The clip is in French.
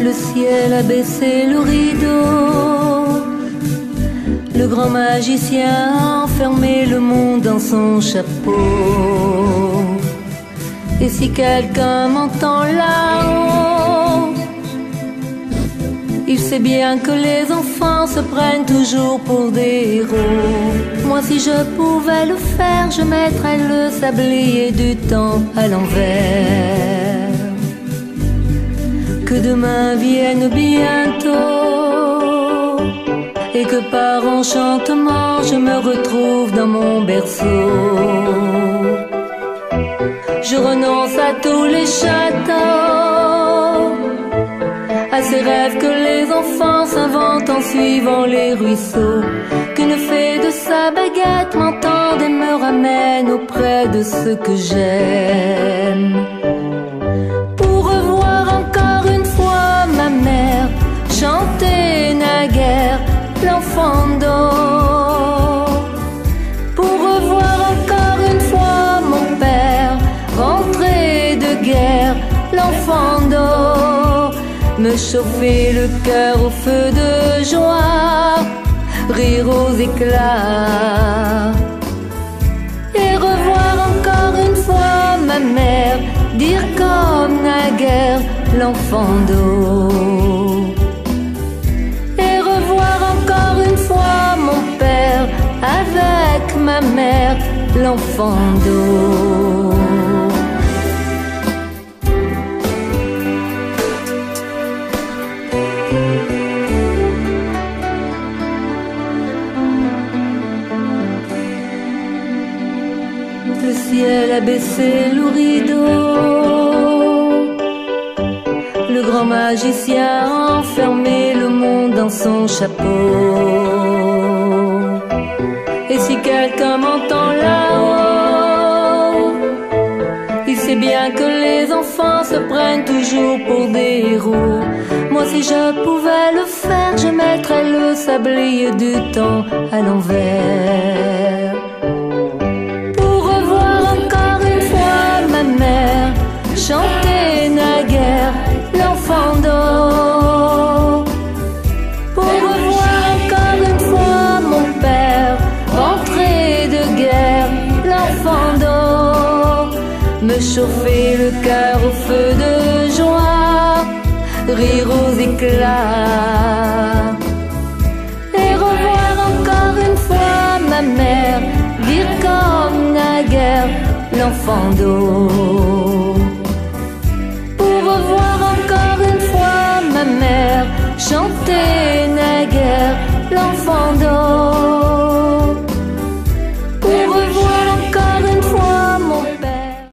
Le ciel a baissé le rideau, le grand magicien a enfermé le monde dans son chapeau. Et si quelqu'un m'entend là-haut, il sait bien que les enfants se prennent toujours pour des héros. Moi si je pouvais le faire, je mettrais le sablier du temps à l'envers. Que demain vienne bientôt et que par enchantement je me retrouve dans mon berceau. Je renonce à tous les châteaux, à ces rêves que les enfants s'inventent en suivant les ruisseaux. Qu'une fée de sa baguette m'entende et me ramène auprès de ceux que j'aime. Pour revoir encore une fois ma mère chanter naguère l'enfant d'or. Pour revoir encore une fois mon père rentrer de guerre l'enfant d'or. Me chauffer le cœur au feu de joie, rire aux éclats. Et revoir encore une fois ma mère dire comme naguère l'enfant d'eau. Et revoir encore une fois mon père avec ma mère l'enfant d'eau. Le ciel a baissé le rideau, le grand magicien a enfermé le monde dans son chapeau. Et si quelqu'un m'entend là-haut, il sait bien que les enfants se prennent toujours pour des héros. Moi si je pouvais le faire, je mettrais le sablier du temps à l'envers. Chanter naguère l'enfant d'or. Pour revoir encore une fois mon père rentrer de guerre l'enfant d'or. Me chauffer le cœur au feu de joie, rire aux éclats. Et revoir encore une fois ma mère dire comme naguère l'enfant d'eau. Revoir encore une fois ma mère chanter